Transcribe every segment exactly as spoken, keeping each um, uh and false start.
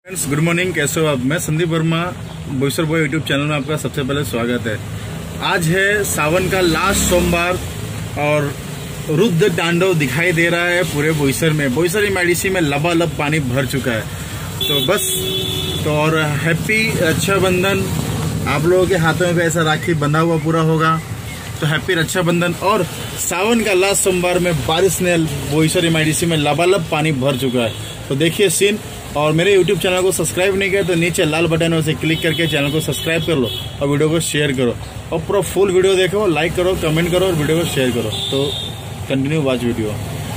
Friends good morning, कैसे हो आप। मैं Sandeep Verma, Boisar boy YouTube channel में आपका सबसे पहले स्वागत है। आज है सावन का लास्ट सोमवार और रुद्र तांडव दिखाई दे रहा है पूरे बोईसर में। बोईसर एमआईडीसी में लबालब पानी भर चुका है। तो बस तो और हैप्पी रक्षाबंधन। आप लोगों के हाथों में ऐसा राखी बंधा हुआ पूरा होगा, तो हैप्पी रक्षाबंधन। और सावन का लास्ट सोमवार में बारिश ने बोईसर एमआईडीसी में लबालब पानी भर चुका है। तो देखिए सीन। और मेरे यूट्यूब चैनल को सब्सक्राइब नहीं किया तो नीचे लाल बटन है, उसे क्लिक करके चैनल को सब्सक्राइब कर लो और वीडियो को शेयर करो। और पूरा फुल वीडियो देखो, लाइक करो, कमेंट करो और वीडियो को शेयर करो। तो कंटिन्यू वॉच वीडियो।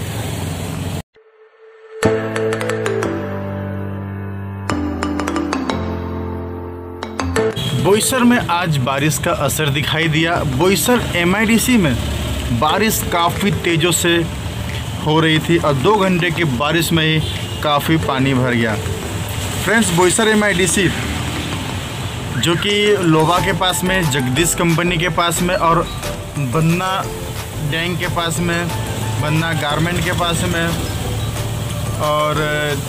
बोईसर में आज बारिश का असर दिखाई दिया। बोईसर एमआईडीसी में बारिश काफ़ी तेज़ों से हो रही थी और दो घंटे की बारिश में ही काफ़ी पानी भर गया। फ्रेंड्स, बोईसर एमआईडीसी जो कि लोबा के पास में, जगदीश कंपनी के पास में और बन्ना डैंग के पास में, बन्ना गारमेंट के पास में और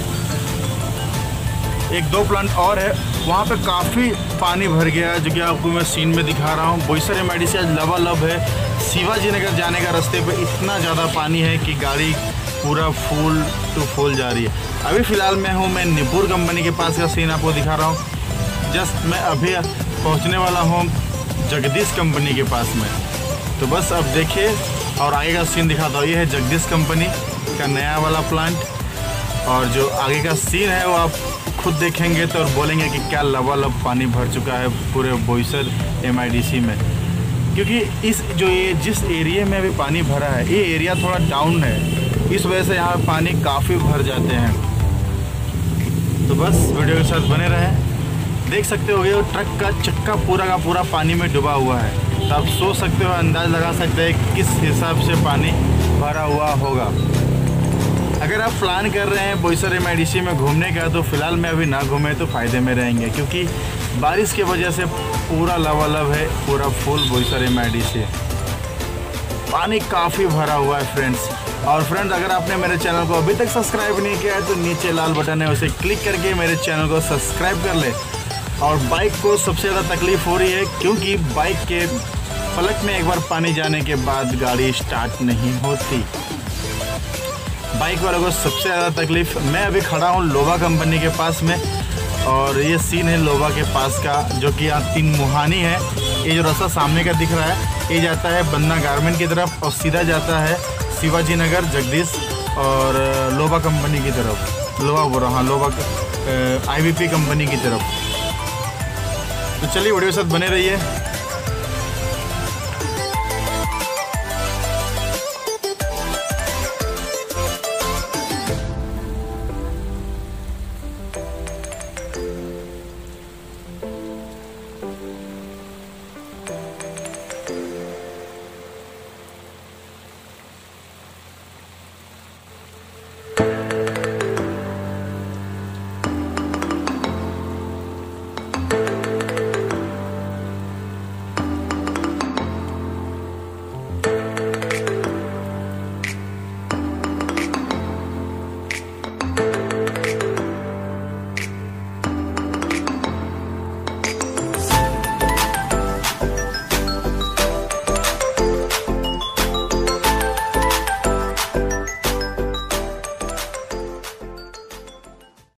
एक दो प्लांट और है, वहाँ पे काफ़ी पानी भर गया, जो कि आपको मैं सीन में दिखा रहा हूँ। बोईसर एमआईडीसी आज लबालब है। शिवाजी नगर जाने का रास्ते पे इतना ज़्यादा पानी है कि गाड़ी पूरा फुल टू फुल जा रही है। अभी फ़िलहाल मैं हूँ मैं निपुर कंपनी के पास का सीन आपको दिखा रहा हूँ। जस्ट मैं अभी पहुँचने वाला हूँ जगदीश कंपनी के पास में। तो बस अब देखिए और आगे का सीन दिखाता हूँ। ये है जगदीश कंपनी का नया वाला प्लांट और जो आगे का सीन है वो आप खुद देखेंगे तो और बोलेंगे कि क्या लबालब पानी भर चुका है पूरे बोईसर एमआईडीसी में। क्योंकि इस जो ये जिस एरिया में अभी पानी भरा है, ये एरिया थोड़ा डाउन है, इस वजह से यहाँ पानी काफ़ी भर जाते हैं। तो बस वीडियो के साथ बने रहें। देख सकते हो ये ट्रक का चक्का पूरा का पूरा पानी में डूबा हुआ है। तो आप सोच सकते हो, अंदाज़ लगा सकते हैं किस हिसाब से पानी भरा हुआ होगा। अगर आप प्लान कर रहे हैं बोईसर एमआईडीसी में घूमने का, तो फ़िलहाल में अभी ना घूमें तो फ़ायदे में रहेंगे, क्योंकि बारिश की वजह से पूरा लबालब है पूरा फुल बोईसर एमआईडीसी। पानी काफ़ी भरा हुआ है फ्रेंड्स। और फ्रेंड्स, अगर आपने मेरे चैनल को अभी तक सब्सक्राइब नहीं किया है तो नीचे लाल बटन है, उसे क्लिक करके मेरे चैनल को सब्सक्राइब कर ले। और बाइक को सबसे ज़्यादा तकलीफ़ हो रही है, क्योंकि बाइक के पलट में एक बार पानी जाने के बाद गाड़ी स्टार्ट नहीं होती। बाइक वालों को सबसे ज़्यादा तकलीफ़। मैं अभी खड़ा हूँ लोबा कंपनी के पास में और ये सीन है लोबा के पास का, जो कि यहाँ तीन मुहानी है। ये जो रास्ता सामने का दिख रहा है, ये जाता है बन्ना गारमेंट की तरफ और सीधा जाता है शिवाजी नगर, जगदीश और लोबा कंपनी की तरफ। लोबा बोल रहा हाँ लोबा आईवीपी कंपनी की तरफ। तो चलिए वीडियो के साथ बने रहिए।